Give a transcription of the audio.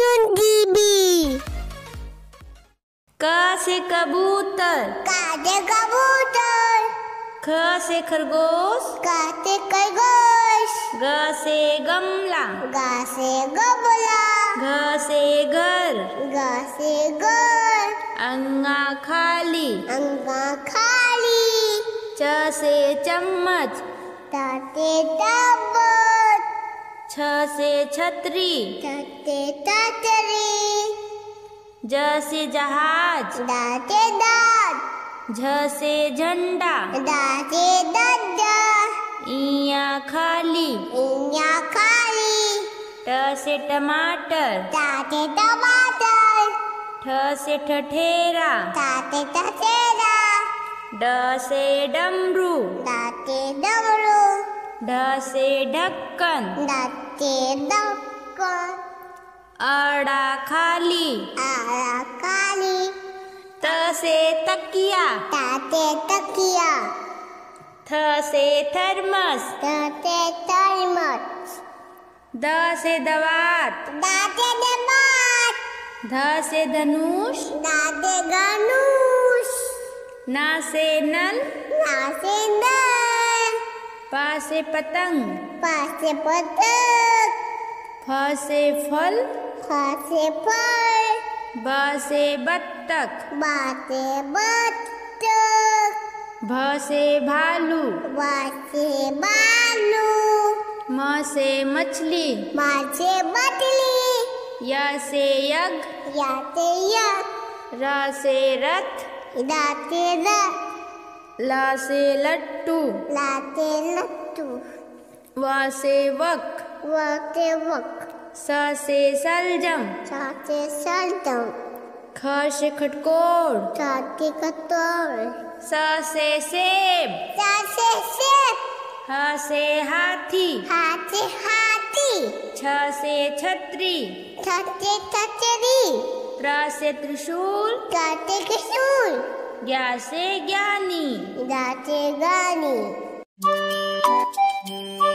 Cartoon TV. क से कबूतर, क से कबूतर। ख से खरगोश, ख से खरगोश। ग से गमला, ग से गमला। घ से घर, घ से घर। अंगा खाली, अंगा खाली। च से चम्मच, ट से टबक। छ से छतरी, ठ से छतरी। ज से जहाज, ड से दाँत। झ से झंडा, ड से डंडा। इया खाली, इया खाली। ट से टमाटर, ट से टमाटर। ठ से ठठेरा, ठ से ठठेरा। ड से डमरू, ड से डमरू। ढ से ढक्कन, ड से ढक्कन। अड़ा खाली, आड़ा खाली। त से तकिया, ट से तकिया। थ से थर्मस, थ से थर्मस। द से दवात, द से दबात। ध से धनुष, द से धनुष। न से नल, न से नल। प से पतंग, प से पतंग। फ से फल, फ से फल। ब से बत्तख, ब से बत्तख। भ से भालू, ब से भालू। म से मछली, म से मछली। य से यज्ञ, य से यज्ञ। र से रथ, ड से रथ। ल से लट्टू, ल से लट्टू। व से वक, व से वक। स से सलजम, स से सलजम। ख से खटकोर, स से खटोल। स से सेब, स से सेब। ह से हाथी, ह से हाथी। छ से छतरी, ठ से छतरी। प्र से त्रिशूल, ट से त्रिशूल। ज्ञ से ज्ञानी। ग से गानी।